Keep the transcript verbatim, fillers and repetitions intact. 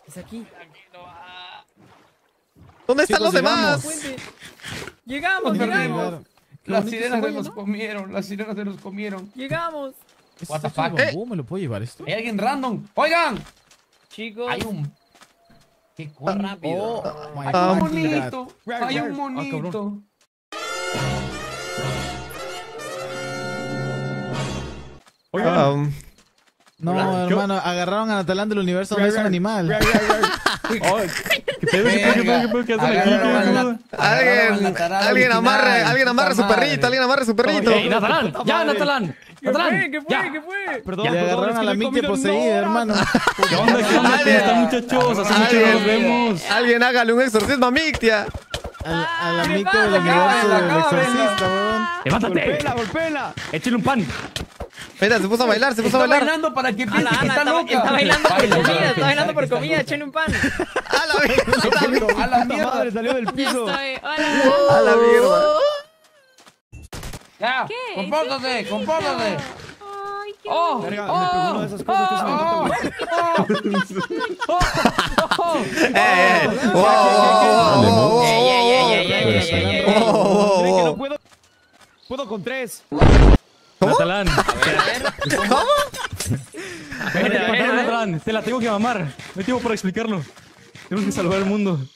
Es aquí. ¿Dónde están Chicos, los demás? Puente. Llegamos, Qué llegamos. raro. Qué Las bonito sirenas ese se güey, nos ¿no? comieron, las sirenas se nos comieron. Llegamos. ¿Es What the esto de fuck? bambú? ¿Me lo puedo llevar esto? Hay alguien random. Oigan, Chicos. hay un... ¡Qué cosa! Rápido. Oh, my Hay Ah. un God. monito. Hay un Ah, monito. cabrón. Ah, um, No, Hola. hermano, agarraron a Natalán del universo donde es un animal. Ay, ¿qué pedo? ¿Qué pedo? ¿Qué pedo? ¿Qué pedo? ¿Qué hacen aquí? Agarraron ¿Qué al pedo? nat- agarraron al alguien, Natarán alguien original, amarre, alguien amarre puta su madre. perrito, alguien amarre su perrito. Ey, Natalán, ya, Natalán. ¿Qué Natalán, fue? ¿Qué fue? ya. ¿Qué fue? Perdón, Le perdón, agarraron es a que la no he Mickey comido poseída, nada. hermano. ¿Qué onda? ¿Qué onda? ¿Cómo Alguien. están, muchachos? Hace mucho no nos Alguien. vemos. Alguien hágale un exorcismo a Mictia. A, a la ¿qué Mickey pasa? del universo Cábenla, del exorcista, cábenla. weón. Levántate. Golpéala, golpéala. Échale un pan. Mira, se puso a bailar, se puso a Está bailar. bailando para que piense Ana, que Ana, está está, loca. está bailando por Baila, comida, para está bailando pensar por que está comida, loca. échale un pan. A la mierda. A la Puta mierda. madre, salió del Ya piso. estoy. Hola. A la mierda. Ya, ¿Qué? compórtate, ¿Es compórtate. Ay, qué Oh, Verga, bonito. me pegó una de esas cosas que se me oh, Eh, eh. Wow, wow, wow, wow, Ey, ey, ey, ey, ey, ey, ey, ey. wow, wow, Cree que no wow. puedo. Puedo con tres. ¿Cómo? Natalán. ¿Cómo? Natalán, te la tengo que mamar. No hay tiempo para explicarlo. Tenemos que salvar el mundo.